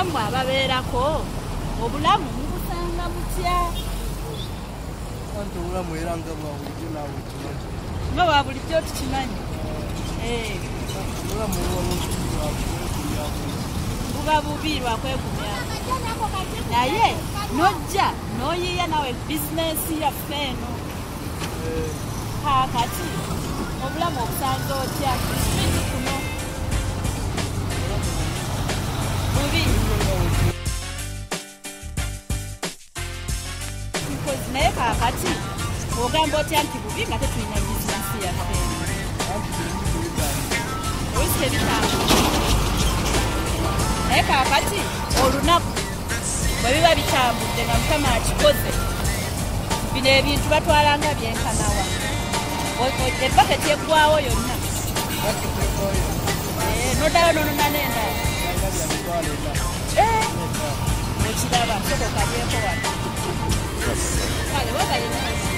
mwe ababeerako obulamu mubusanga butya? Anti obulamu era nga bwa bulijjo naawe okimanyi. Nga bwa bulijjo tukimanyi. Obulamu buba bubi lwa kwegumyamu. Naye nojja n'oyiiya nawe bizinensi yaffe eno. Kaakati obulamu obusanze otya kiti kuno bubi. Naye kaakati ogamba otya nti bubi nga tetulina bizinensi yaffe eno. Owisi ebitambula. Naye kaakati olunaku bwe biba bitambudde nga Mukama akikoze, bino ebintu batwalanga byenkanawa. Ebbaketi eggwawo yonna. Noddala n'onona n'endala. Okiraba, soka okabyeko wano. Kale, wabayina.